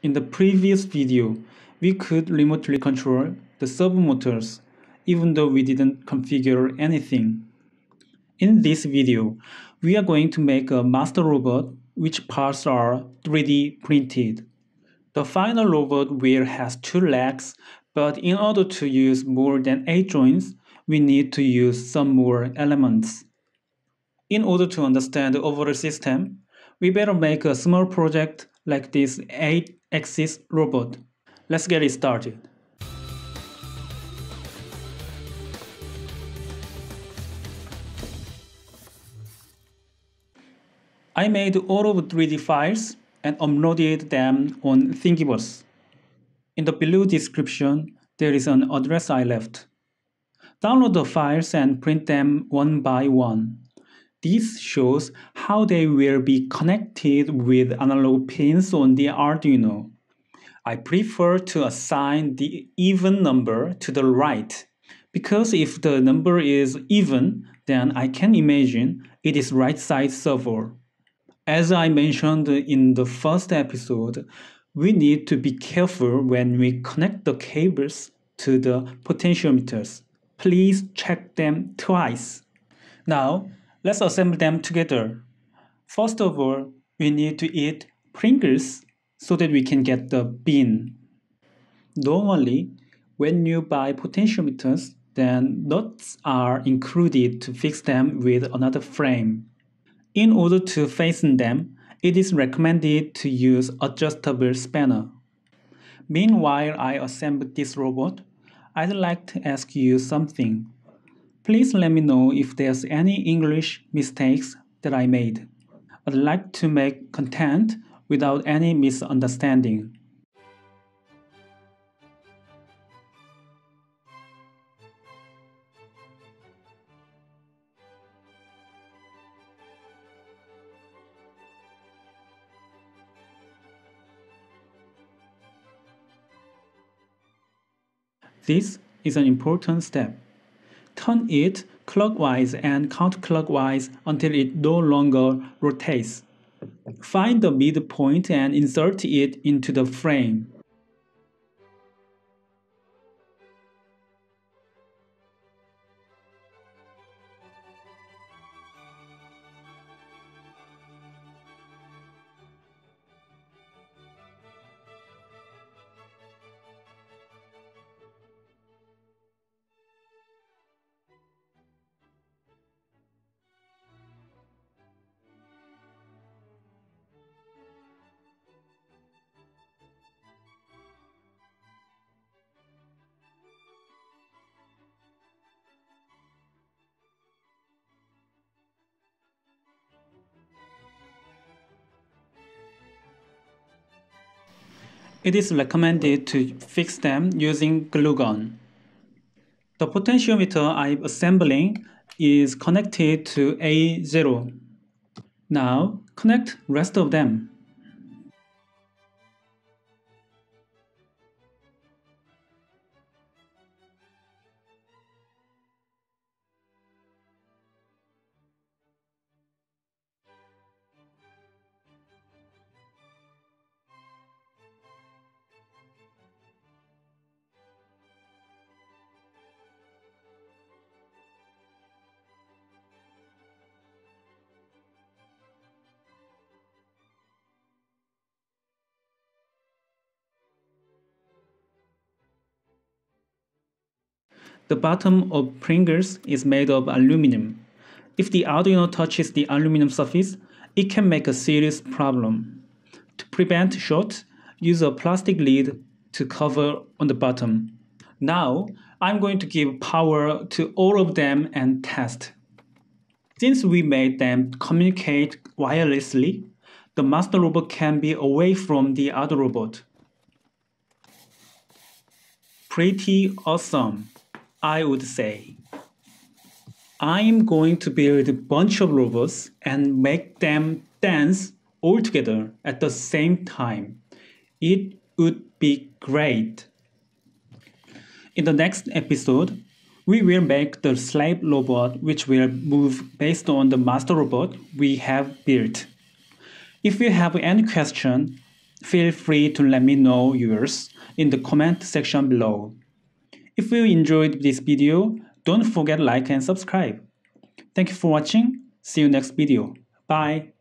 In the previous video, we could remotely control the servo motors, even though we didn't configure anything. In this video, we are going to make a master robot which parts are 3D printed. The final robot will have 2 legs, but in order to use more than 8 joints, we need to use some more elements. In order to understand the overall system, we better make a small project like this 8-axis robot. Let's get it started. I made all of 3D files and uploaded them on Thingiverse. In the below description, there is an address I left. Download the files and print them one by one. This shows how they will be connected with analog pins on the Arduino. I prefer to assign the even number to the right, because if the number is even, then I can imagine it is right side servo. As I mentioned in the first episode, we need to be careful when we connect the cables to the potentiometers. Please check them twice. Now, let's assemble them together. First of all, we need to eat Pringles so that we can get the bin. Normally, when you buy potentiometers, then nuts are included to fix them with another frame. In order to fasten them, it is recommended to use adjustable spanner. Meanwhile I assemble this robot, I'd like to ask you something. Please let me know if there's any English mistakes that I made. I'd like to make content without any misunderstanding. This is an important step. Turn it clockwise and counterclockwise until it no longer rotates. Find the midpoint and insert it into the frame. It is recommended to fix them using glue gun. The potentiometer I'm assembling is connected to A0. Now connect rest of them. The bottom of Pringles is made of aluminum. If the Arduino touches the aluminum surface, it can make a serious problem. To prevent short, use a plastic lid to cover on the bottom. Now, I'm going to give power to all of them and test. Since we made them communicate wirelessly, the master robot can be away from the other robot. Pretty awesome, I would say. I'm going to build a bunch of robots and make them dance all together at the same time. It would be great. In the next episode, we will make the slave robot which will move based on the master robot we have built. If you have any question, Feel free to let me know yours in the comment section below. If you enjoyed this video, don't forget to like and subscribe. Thank you for watching. See you next video. Bye.